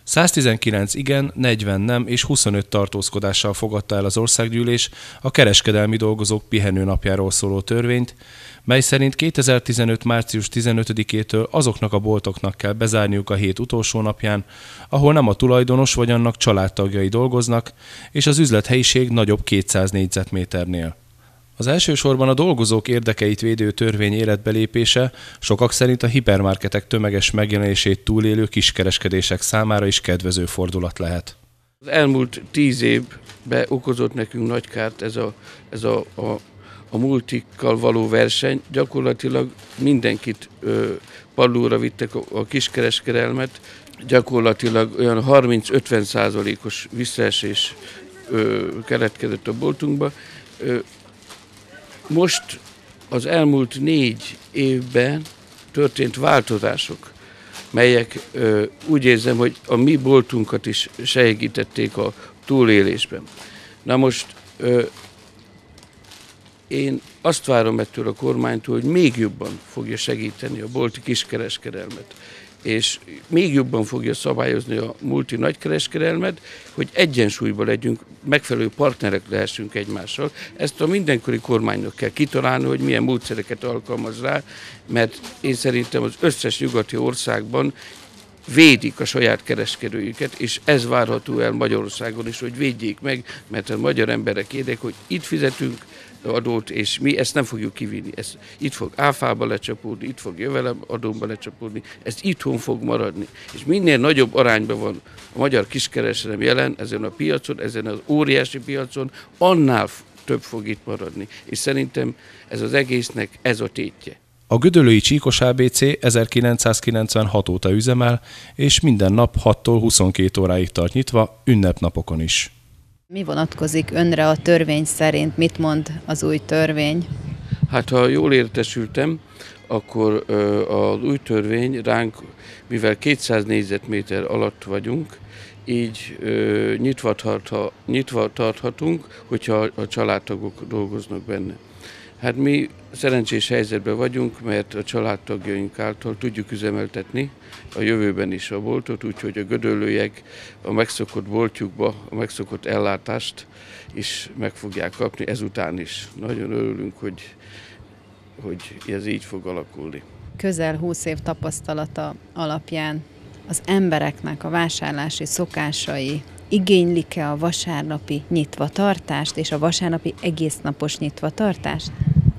119 igen, 40 nem és 25 tartózkodással fogadta el az országgyűlés a kereskedelmi dolgozók pihenőnapjáról szóló törvényt, mely szerint 2015. március 15-től azoknak a boltoknak kell bezárniuk a hét utolsó napján, ahol nem a tulajdonos vagy annak családtagjai dolgoznak, és az üzlethelyiség nagyobb 200 négyzetméternél. Az elsősorban a dolgozók érdekeit védő törvény életbelépése sokak szerint a hipermarketek tömeges megjelenését túlélő kiskereskedések számára is kedvező fordulat lehet. Az elmúlt 10 évben okozott nekünk nagy kárt ez a multikkal való verseny. Gyakorlatilag mindenkit pallóra vittek a kiskereskedelmet, gyakorlatilag olyan 30-50%-os visszaesés keletkezett a boltunkba. Most az elmúlt 4 évben történt változások, melyek úgy érzem, hogy a mi boltunkat is segítették a túlélésben. Na most én azt várom ettől a kormánytól, hogy még jobban fogja segíteni a bolti kiskereskedelmet, és még jobban fogja szabályozni a multi nagykereskedelmet, hogy egyensúlyban legyünk, megfelelő partnerek lehessünk egymással. Ezt a mindenkori kormánynak kell kitalálni, hogy milyen módszereket alkalmaz rá, mert én szerintem az összes nyugati országban védik a saját kereskedőiket, és ez várható el Magyarországon is, hogy védjék meg, mert a magyar emberek érdek, hogy itt fizetünk adót, és mi ezt nem fogjuk kivinni. Ez itt fog áfába lecsapódni, itt fog jövedelemadóba lecsapódni, ez itthon fog maradni. És minél nagyobb arányban van a magyar kiskereskedelem jelen ezen a piacon, ezen az óriási piacon, annál több fog itt maradni. És szerintem ez az egésznek ez a tétje. A gödöllői Csíkos ABC 1996 óta üzemel, és minden nap 6-tól 22 óráig tart nyitva, ünnepnapokon is. Mi vonatkozik önre a törvény szerint? Mit mond az új törvény? Hát ha jól értesültem, akkor az új törvény ránk, mivel 200 négyzetméter alatt vagyunk, így nyitva tarthatunk, hogyha a családtagok dolgoznak benne. Hát mi szerencsés helyzetben vagyunk, mert a családtagjaink által tudjuk üzemeltetni a jövőben is a boltot, úgyhogy a gödöllőiek a megszokott boltjukba a megszokott ellátást is meg fogják kapni, ezután is. Nagyon örülünk, hogy ez így fog alakulni. Közel 20 év tapasztalata alapján az embereknek a vásárlási szokásai igénylik-e a vasárnapi nyitvatartást és a vasárnapi egésznapos nyitvatartást?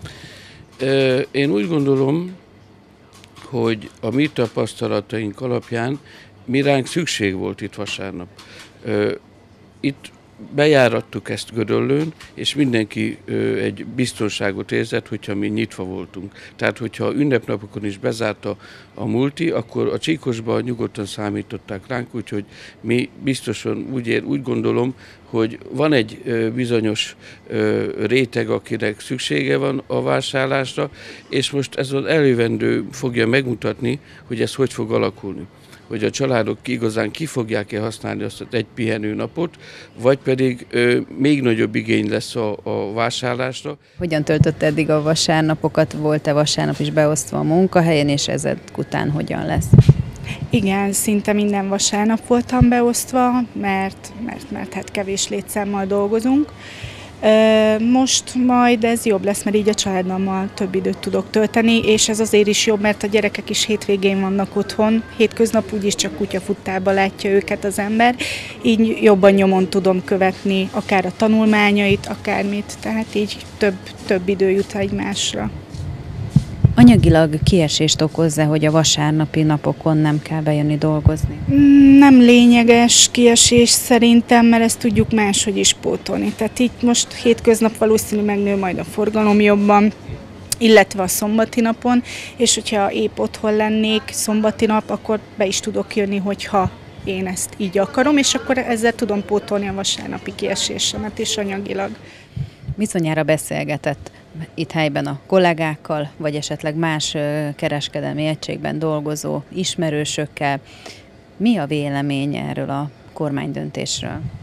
Én úgy gondolom, hogy a mi tapasztalataink alapján mi ránk szükség volt itt vasárnap. Itt bejárattuk ezt Gödöllőn, és mindenki egy biztonságot érzett, hogyha mi nyitva voltunk. Tehát, hogyha ünnepnapokon is bezárta a multi, akkor a Csíkosban nyugodtan számították ránk, úgyhogy mi biztosan úgy gondolom, hogy van egy bizonyos réteg, akinek szüksége van a vásárlásra, és most ez az elővendő fogja megmutatni, hogy ez hogy fog alakulni. Hogy a családok igazán ki fogják-e használni azt egy pihenőnapot, vagy pedig még nagyobb igény lesz a vásárlásra. Hogyan töltött eddig a vasárnapokat? Volt-e vasárnap is beosztva a munkahelyen, és ezek után hogyan lesz? Igen, szinte minden vasárnap voltam beosztva, mert hát kevés létszámmal dolgozunk. Most majd ez jobb lesz, mert így a családommal több időt tudok tölteni, és ez azért is jobb, mert a gyerekek is hétvégén vannak otthon, hétköznap úgyis csak kutyafuttába látja őket az ember, így jobban nyomon tudom követni akár a tanulmányait, akármit, tehát így több idő jut egymásra. Anyagilag kiesést okozza, hogy a vasárnapi napokon nem kell bejönni dolgozni? Nem lényeges kiesés szerintem, mert ezt tudjuk máshogy is pótolni. Tehát így most hétköznap valószínű megnő majd a forgalom jobban, illetve a szombati napon, és hogyha épp otthon lennék szombati nap, akkor be is tudok jönni, hogyha én ezt így akarom, és akkor ezzel tudom pótolni a vasárnapi kiesésemet is anyagilag. Bizonyára beszélgetett itt helyben a kollégákkal, vagy esetleg más kereskedelmi egységben dolgozó ismerősökkel. Mi a vélemény erről a kormánydöntésről?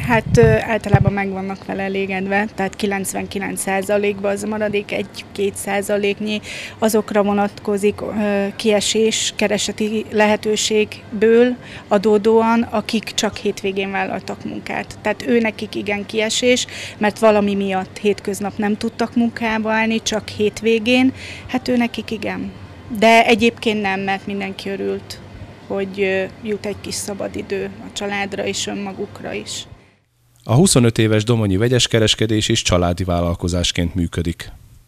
Hát általában meg vannak vele elégedve, tehát 99%-ban az maradék 1-2%-nyi azokra vonatkozik kiesés kereseti lehetőségből adódóan, akik csak hétvégén vállaltak munkát. Tehát nekik igen kiesés, mert valami miatt hétköznap nem tudtak munkába állni, csak hétvégén, hát nekik igen. De egyébként nem, mert mindenki örült, hogy jut egy kis szabadidő a családra és önmagukra is. A 25 éves domonyi vegyeskereskedés is családi vállalkozásként működik.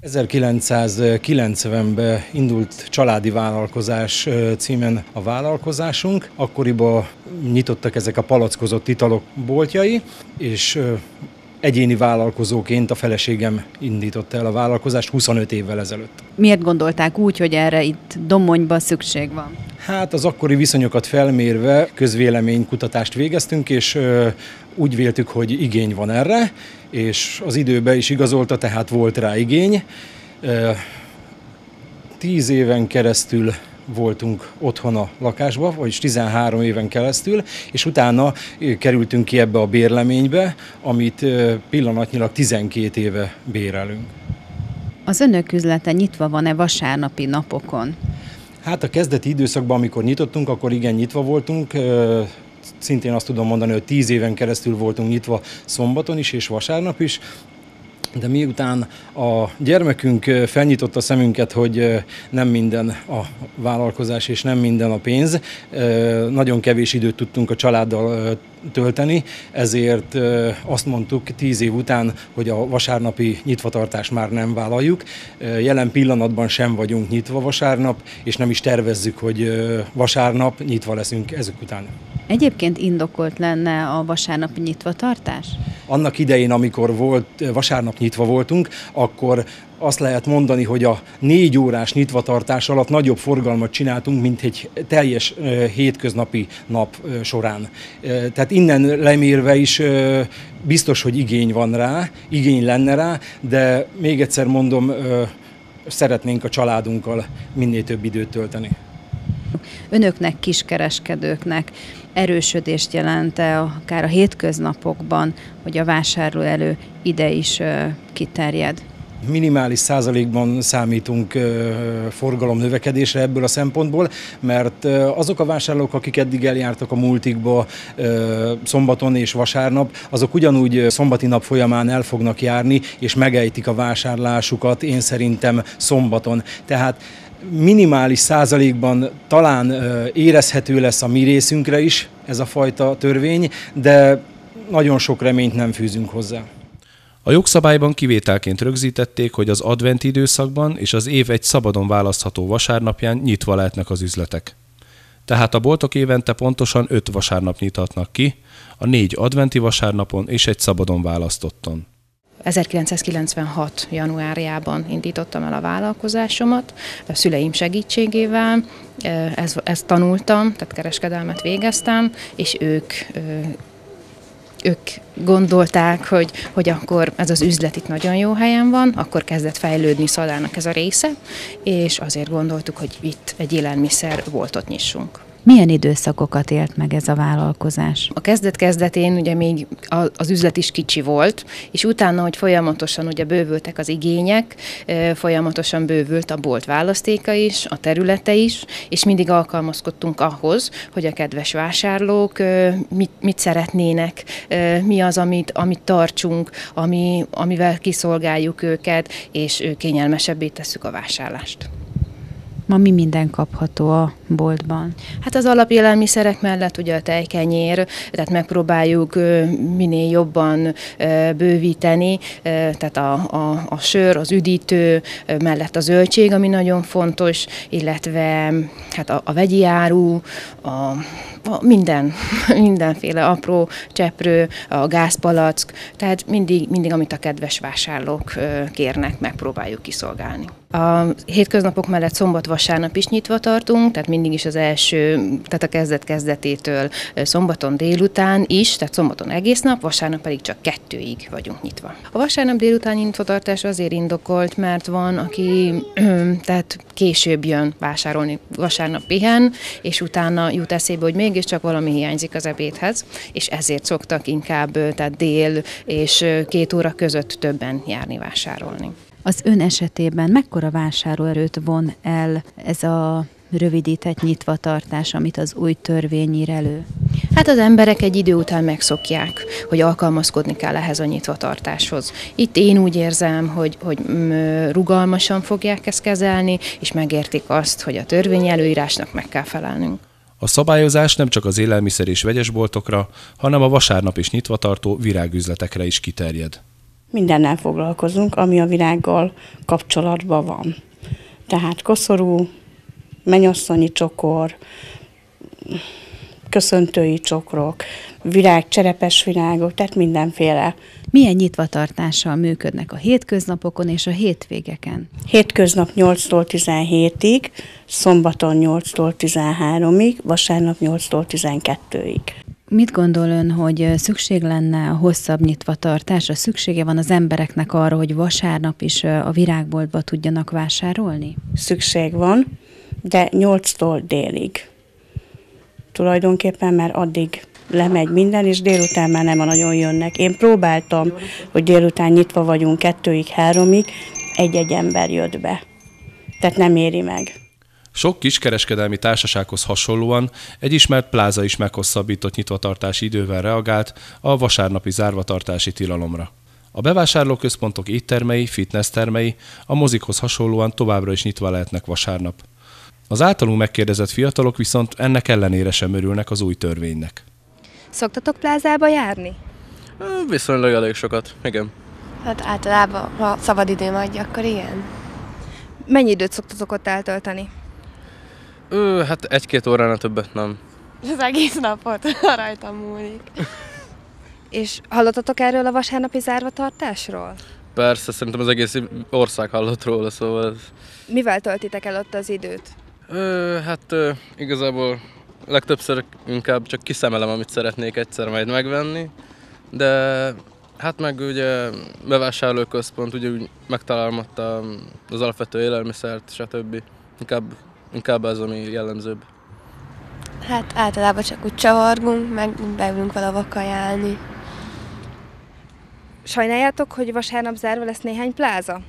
1990-ben indult Családi Vállalkozás címen a vállalkozásunk. Akkoriban nyitottak ezek a palackozott italok boltjai, és egyéni vállalkozóként a feleségem indította el a vállalkozást 25 évvel ezelőtt. Miért gondolták úgy, hogy erre itt Domonyban szükség van? Hát az akkori viszonyokat felmérve közvéleménykutatást végeztünk, és úgy véltük, hogy igény van erre, és az időben is igazolta, tehát volt rá igény. 10 éven keresztül voltunk otthon a lakásba, vagyis 13 éven keresztül, és utána kerültünk ki ebbe a bérleménybe, amit pillanatnyilag 12 éve bérelünk. Az önök üzlete nyitva van-e vasárnapi napokon? Hát a kezdeti időszakban, amikor nyitottunk, akkor igen, nyitva voltunk. Szintén azt tudom mondani, hogy 10 éven keresztül voltunk nyitva szombaton is és vasárnap is. De miután a gyermekünk felnyitotta a szemünket, hogy nem minden a vállalkozás és nem minden a pénz, nagyon kevés időt tudtunk a családdal tölteni, ezért azt mondtuk 10 év után, hogy a vasárnapi nyitvatartást már nem vállaljuk. Jelen pillanatban sem vagyunk nyitva vasárnap, és nem is tervezzük, hogy vasárnap nyitva leszünk ezek után. Egyébként indokolt lenne a vasárnapi nyitvatartás? Annak idején, amikor vasárnap nyitva voltunk, akkor azt lehet mondani, hogy a 4 órás nyitvatartás alatt nagyobb forgalmat csináltunk, mint egy teljes hétköznapi nap során. Tehát innen lemérve is biztos, hogy igény van rá, igény lenne rá, de még egyszer mondom, szeretnénk a családunkkal minél több időt tölteni. Önöknek, kiskereskedőknek erősödést jelent-e akár a hétköznapokban, hogy a vásárlóerő ide is kiterjed? Minimális százalékban számítunk forgalom növekedésre ebből a szempontból, mert azok a vásárlók, akik eddig eljártak a multikba szombaton és vasárnap, azok ugyanúgy szombati nap folyamán el fognak járni, és megejtik a vásárlásukat, én szerintem szombaton. Tehát minimális százalékban talán érezhető lesz a mi részünkre is ez a fajta törvény, de nagyon sok reményt nem fűzünk hozzá. A jogszabályban kivételként rögzítették, hogy az adventi időszakban és az év egy szabadon választható vasárnapján nyitva lehetnek az üzletek. Tehát a boltok évente pontosan 5 vasárnap nyithatnak ki, a 4 adventi vasárnapon és egy szabadon választotton. 1996. januárjában indítottam el a vállalkozásomat, a szüleim segítségével, ezt tanultam, tehát kereskedelmet végeztem, és ők gondolták, hogy akkor ez az üzlet itt nagyon jó helyen van, akkor kezdett fejlődni Szadának ez a része, és azért gondoltuk, hogy itt egy élelmiszerboltot nyissunk. Milyen időszakokat élt meg ez a vállalkozás? A kezdet-kezdetén ugye még az üzlet is kicsi volt, és utána, hogy folyamatosan ugye bővültek az igények, folyamatosan bővült a bolt választéka is, a területe is, és mindig alkalmazkodtunk ahhoz, hogy a kedves vásárlók mit szeretnének, mi az, amit tartsunk, amivel kiszolgáljuk őket, és kényelmesebbé tesszük a vásárlást. Ma mi minden kapható a boltban? Hát az alapélelmiszerek mellett ugye a tejkenyér, tehát megpróbáljuk minél jobban bővíteni, tehát a sör, az üdítő mellett a zöldség, ami nagyon fontos, illetve hát a vegyi áru, mindenféle apró cseprő, a gázpalack, tehát mindig, amit a kedves vásárlók kérnek, megpróbáljuk kiszolgálni. A hétköznapok mellett szombat-vasárnap is nyitva tartunk, tehát mindig is az első, tehát a kezdet-kezdetétől szombaton délután is, tehát szombaton egész nap, vasárnap pedig csak 2-ig vagyunk nyitva. A vasárnap délutáni nyitvatartás azért indokolt, mert van, aki tehát később jön vásárolni, vasárnap pihen, és utána jut eszébe, hogy mégiscsak valami hiányzik az ebédhez, és ezért szoktak inkább tehát dél és 2 óra között többen járni vásárolni. Az ön esetében mekkora vásárlóerőt von el ez a rövidített nyitvatartás, amit az új törvény ír elő? Hát az emberek egy idő után megszokják, hogy alkalmazkodni kell ehhez a nyitvatartáshoz. Itt én úgy érzem, hogy rugalmasan fogják ezt kezelni, és megértik azt, hogy a törvény előírásnak meg kell felelnünk. A szabályozás nem csak az élelmiszer és vegyesboltokra, hanem a vasárnap is nyitva tartó virágüzletekre is kiterjed. Mindennel foglalkozunk, ami a virággal kapcsolatban van. Tehát koszorú, mennyasszonyi csokor, köszöntői csokrok, virág, cserepes virágok, tehát mindenféle. Milyen nyitvatartással működnek a hétköznapokon és a hétvégeken? Hétköznap 8-tól 17-ig, szombaton 8-tól 13-ig, vasárnap 8-tól 12-ig. Mit gondol ön, hogy szükség lenne a hosszabb nyitvatartásra? Szüksége van az embereknek arra, hogy vasárnap is a virágboltba tudjanak vásárolni? Szükség van, de 8-tól délig. Tulajdonképpen, mert addig lemegy minden, és délután már nem nagyon jönnek. Én próbáltam, hogy délután nyitva vagyunk 2-ig, 3-ig, egy-egy ember jött be. Tehát nem éri meg. Sok kiskereskedelmi társasághoz hasonlóan egy ismert pláza is meghosszabbított nyitvatartási idővel reagált a vasárnapi zárvatartási tilalomra. A bevásárlóközpontok éttermei, fitnesstermei a mozikhoz hasonlóan továbbra is nyitva lehetnek vasárnap. Az általunk megkérdezett fiatalok viszont ennek ellenére sem örülnek az új törvénynek. Szoktatok plázába járni? Viszonylag elég sokat, igen. Hát általában, ha szabad időm adja, akkor igen. Mennyi időt szoktatok ott eltölteni? Hát 1-2 óránál többet nem. Az egész napot rajtam múlik. És hallottatok erről a vasárnapi zárvatartásról? Persze, szerintem az egész ország hallott róla, szóval... Mivel töltitek el ott az időt? Igazából legtöbbször inkább csak kiszemelem, amit szeretnék egyszer majd megvenni, de hát meg ugye bevásárlóközpont, ugye úgy megtalálom ott az alapvető élelmiszert, stb. Inkább ez, ami jellemzőbb. Hát általában csak úgy csavargunk, meg beülünk valahova kajálni. Sajnáljátok, hogy vasárnap zárva lesz néhány pláza?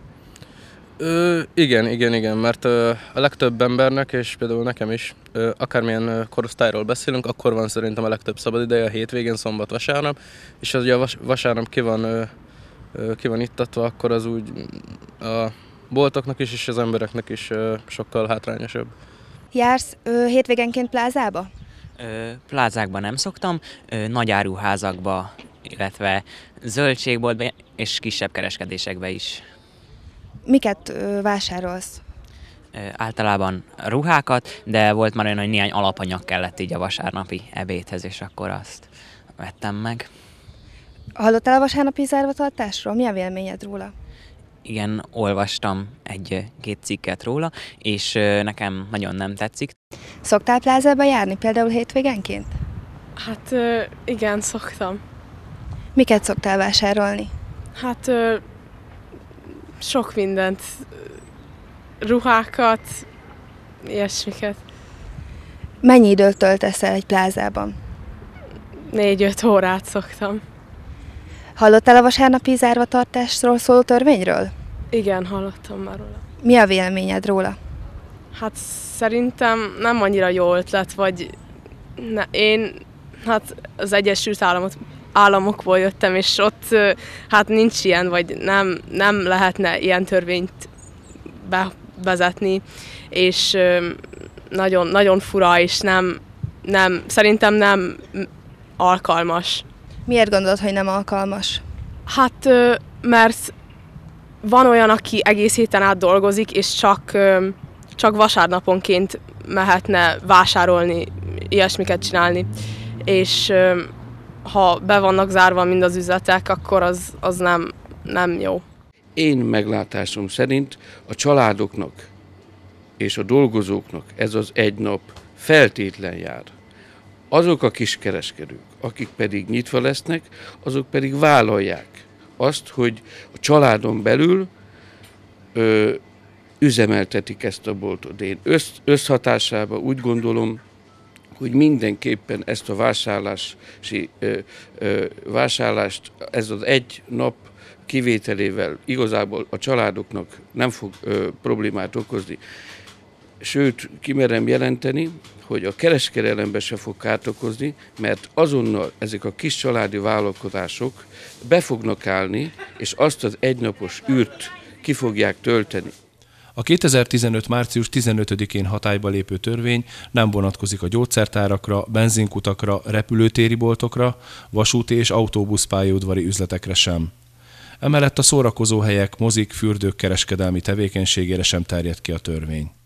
Igen, mert a legtöbb embernek, és például nekem is, akármilyen korosztályról beszélünk, akkor van szerintem a legtöbb szabadideje a hétvégén, szombat, vasárnap, és az ugye a vasárnap ki van ittatva, akkor az úgy a boltoknak is, és az embereknek is sokkal hátrányosabb. Jársz hétvégenként plázába? Plázákban nem szoktam, nagyáruházakba, illetve zöldségboltba és kisebb kereskedésekbe is. Miket vásárolsz? Általában ruhákat, de volt már olyan, hogy néhány alapanyag kellett így a vasárnapi ebédhez, és akkor azt vettem meg. Hallottál a vasárnapi zárvatartásról? Mi a véleményed róla? Igen, olvastam 1-2 cikket róla, és nekem nagyon nem tetszik. Szoktál plázába járni, például hétvégenként? Hát igen, szoktam. Miket szoktál vásárolni? Hát sok mindent, ruhákat, ilyesmiket. Mennyi időt töltesz el egy plázában? 4-5 órát szoktam. Hallottál a vasárnapi zárvatartásról szóló törvényről? Igen, hallottam már róla. Mi a véleményed róla? Hát szerintem nem annyira jó ötlet, vagy én az Egyesült Államokból jöttem, és ott hát nincs ilyen, vagy nem lehetne ilyen törvényt bevezetni, és nagyon, nagyon fura, és szerintem nem alkalmas. Miért gondolod, hogy nem alkalmas? Hát, mert van olyan, aki egész héten át dolgozik, és csak vasárnaponként mehetne vásárolni, ilyesmiket csinálni. És ha be vannak zárva mind az üzletek, akkor az nem jó. én meglátásom szerint a családoknak és a dolgozóknak ez az egy nap feltétlen jár. Azok a kiskereskedők, akik pedig nyitva lesznek, azok pedig vállalják azt, hogy a családon belül üzemeltetik ezt a boltot. Én összhatásában úgy gondolom, hogy mindenképpen ezt a vásárlást, ez az egy nap kivételével igazából a családoknak nem fog problémát okozni. Sőt, kimerem jelenteni, hogy a kereskedelembe se fog kárt okozni, mert azonnal ezek a kis családi vállalkozások be fognak állni, és azt az egynapos űrt ki fogják tölteni. A 2015. március 15-én hatályba lépő törvény nem vonatkozik a gyógyszertárakra, benzinkutakra, repülőtéri boltokra, vasúti és autóbuszpályaudvari üzletekre sem. Emellett a szórakozóhelyek, mozik, fürdők kereskedelmi tevékenységére sem terjed ki a törvény.